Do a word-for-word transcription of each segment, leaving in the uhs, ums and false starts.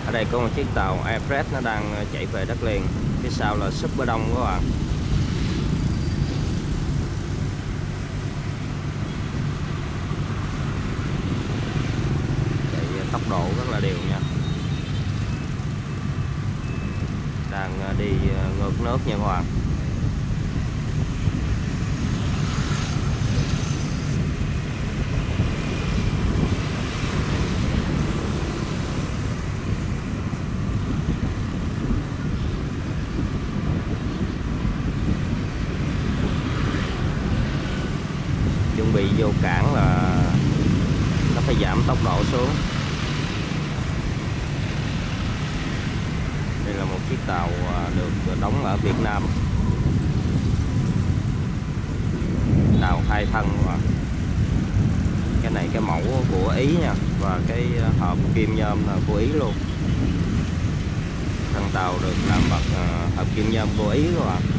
Ở đây có một chiếc tàu Airpress nó đang chạy về đất liền. Phía sau là Super Đông các bạn. Chạy tốc độ rất là đều nha. Đang đi ngược nước nha các bạn. Chuẩn bị vô cảng là nó phải giảm tốc độ xuống. Đây là một chiếc tàu được đóng ở Việt Nam, tàu hai thân mà. Cái này cái mẫu của Ý nha, và cái hộp kim nhôm là của Ý luôn. Thân tàu được làm bằng hộp kim nhôm của Ý các bạn.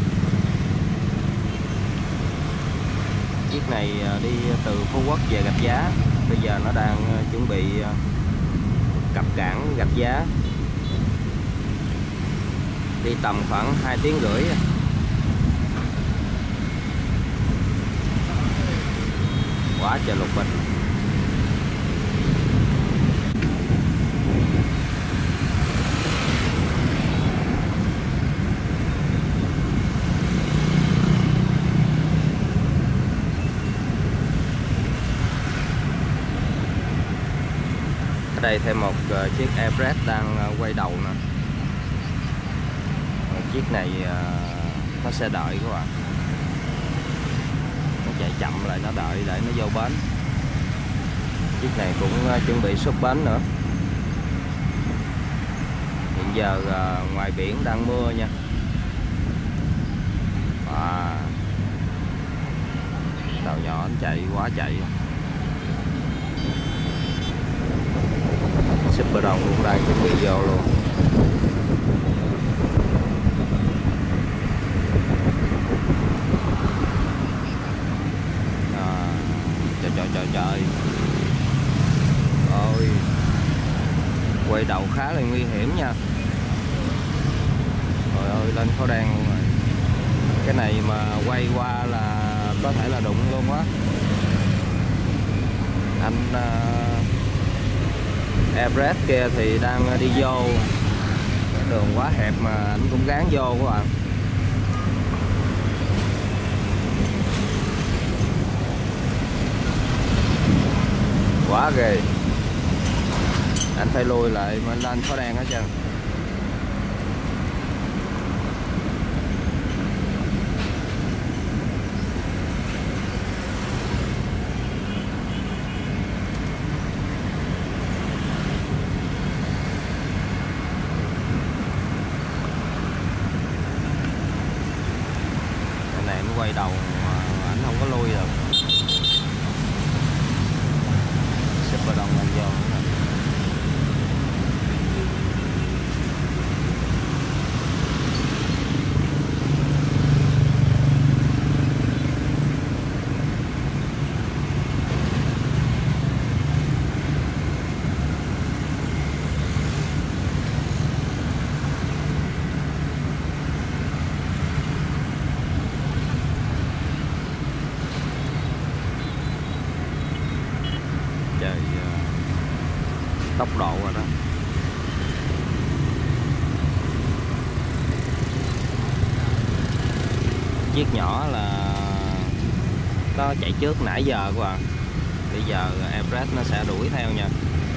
Chiếc này đi từ Phú Quốc về Rạch Giá, bây giờ nó đang chuẩn bị cập cảng Rạch Giá, đi tầm khoảng hai tiếng rưỡi. Quá trời lục bình. Ở đây thêm một uh, chiếc Airpress đang uh, quay đầu nè. uh, Chiếc này uh, nó sẽ đợi các bạn. Nó chạy chậm lại, nó đợi để nó vô bến. Chiếc này cũng uh, chuẩn bị xuất bến nữa. Hiện giờ uh, ngoài biển đang mưa nha. À, tàu nhỏ nó chạy quá chạy. Super Đông cũng đang chuẩn bị vô luôn. À, trời trời trời trời. Ôi, quay đầu khá là nguy hiểm nha. Trời ơi, lên khói đen luôn rồi. Cái này mà quay qua là có thể là đụng luôn á. Anh uh, Airpress kia thì đang đi vô, đường quá hẹp mà anh cũng gán vô các bạn. Quá ghê. Anh phải lùi lại mà lên khói đen hết trơn. Quay đầu ảnh không có lui được. Super Đông lên vô nữa. Tốc độ rồi đó. Chiếc nhỏ là nó chạy trước nãy giờ các bạn. Bây giờ Airpress nó sẽ đuổi theo nha.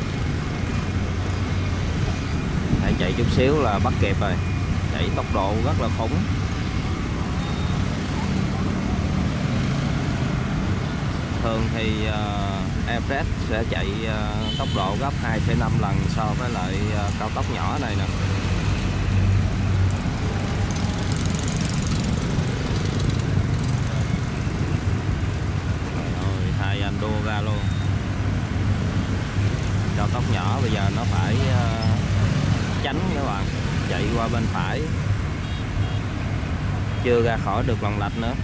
Phải chạy chút xíu là bắt kịp rồi. Chạy tốc độ rất là khủng. Thường thì uh, Airpress sẽ chạy uh, tốc độ gấp hai phẩy năm lần so với lại uh, cao tốc nhỏ này nè. Rồi hai anh đua ra luôn. Cao tốc nhỏ bây giờ nó phải uh, tránh các bạn, chạy qua bên phải, chưa ra khỏi được lòng lạch nữa.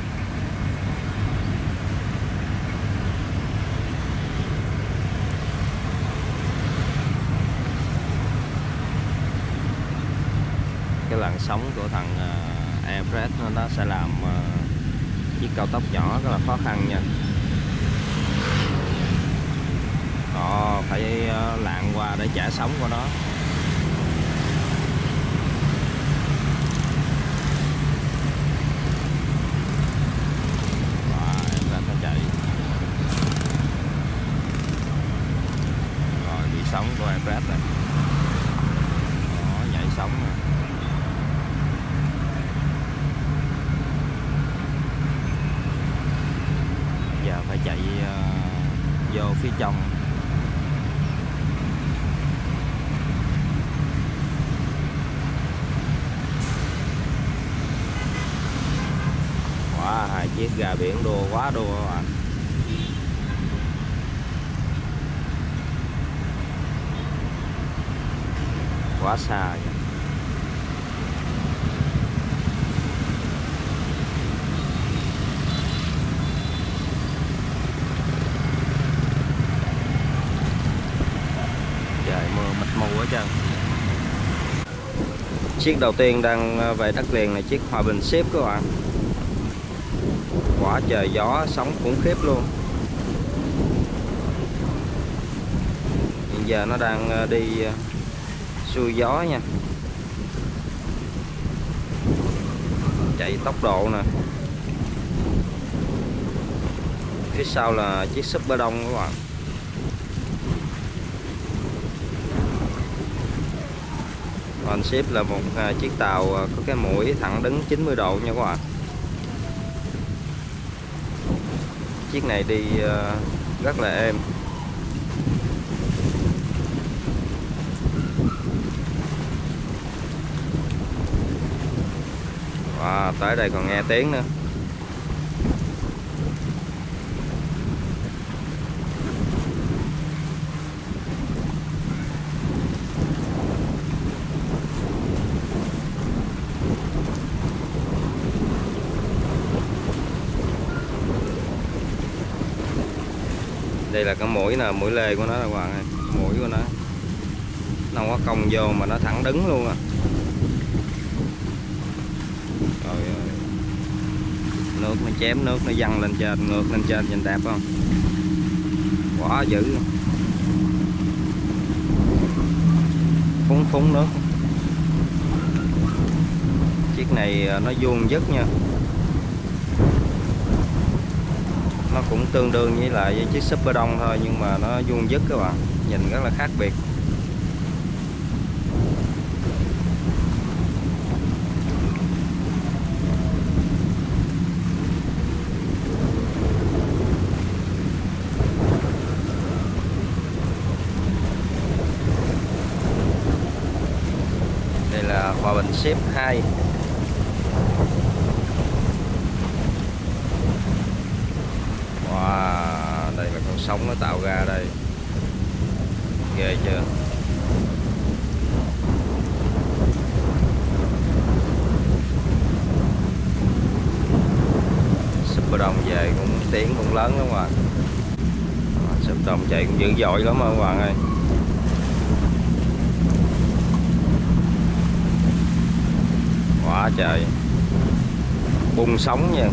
làn sóng của thằng uh, Everest nó, nó sẽ làm uh, chiếc cao tốc nhỏ rất là khó khăn nha. Đó, phải uh, lạng qua để trả sóng của nó. Sóng của Everest này. Đó, nhảy sóng nè. Giờ phải chạy uh, vô phía trong. Wow, hai chiếc gà biển đua quá đua các bạn. Quá xa vậy. Trời mưa mịt mù hết trơn. Chiếc đầu tiên đang về đất liền này, chiếc Hòa Bình Ship các bạn. Quá trời gió, sóng khủng khiếp luôn. Hiện giờ nó đang đi xuôi gió nha, chạy tốc độ nè. Phía sau là chiếc Super Đông các bạn. One Ship là một chiếc tàu có cái mũi thẳng đứng chín mươi độ nha các bạn. Chiếc này đi rất là êm. Wow, tới đây còn nghe tiếng nữa. Đây là cái mũi nè, mũi lê của nó các bạn ơi. Mũi của nó nó không có cong vô mà nó thẳng đứng luôn à. Rồi, rồi. Nước nó chém, nước nó văng lên trên, ngược lên trên, nhìn đẹp không? Quá dữ luôn. Phúng phúng nước. Chiếc này nó vuông vức nha. Nó cũng tương đương với lại với chiếc Super Đông thôi, nhưng mà nó vuông vức các bạn, nhìn rất là khác biệt. Đây là Hòa Bình Ship hai. Wow, đây là con sóng nó tạo ra đây. Ghê chưa? Super Đông về cũng tiếng cũng lớn lắm các bạn. Super Đông chạy cũng dữ dội lắm các bạn ơi. Quá trời. Bung sóng nha.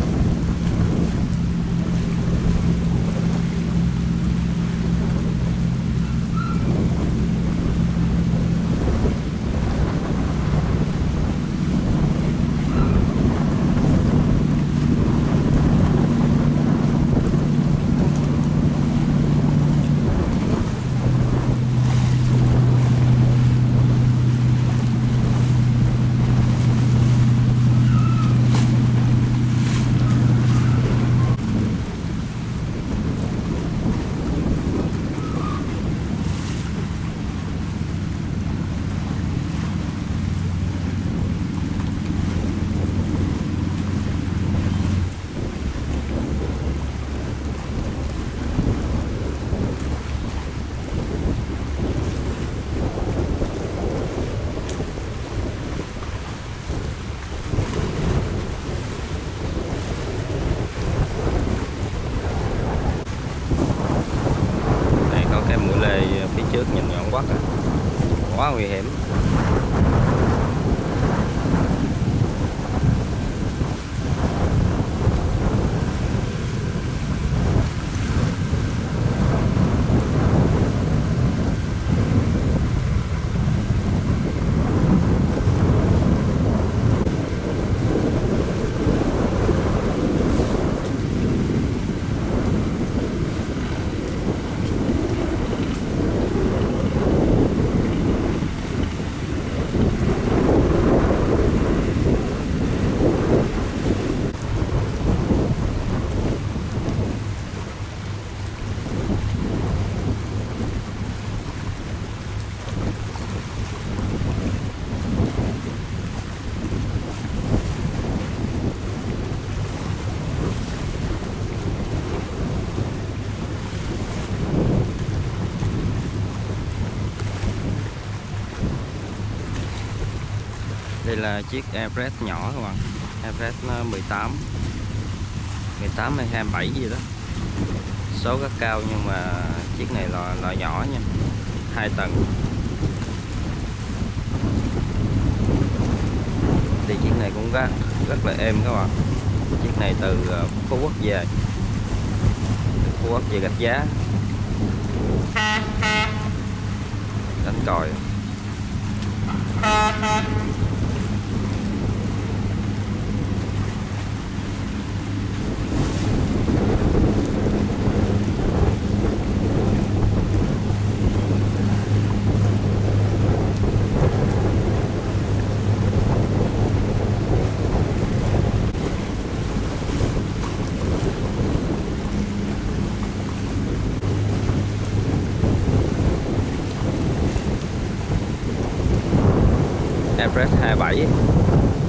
Trước nhìn ngọn quắc à. Quá nguy hiểm. Đây là chiếc Everest nhỏ các bạn. Everest nó mười tám mười tám hay hai mươi bảy gì đó, số rất cao, nhưng mà chiếc này là loại nhỏ nha, hai tầng. Thì chiếc này cũng rất rất là êm các bạn. Chiếc này từ Phú Quốc về, Phú Quốc về Rạch Giá, đánh còi. Everest hai mươi bảy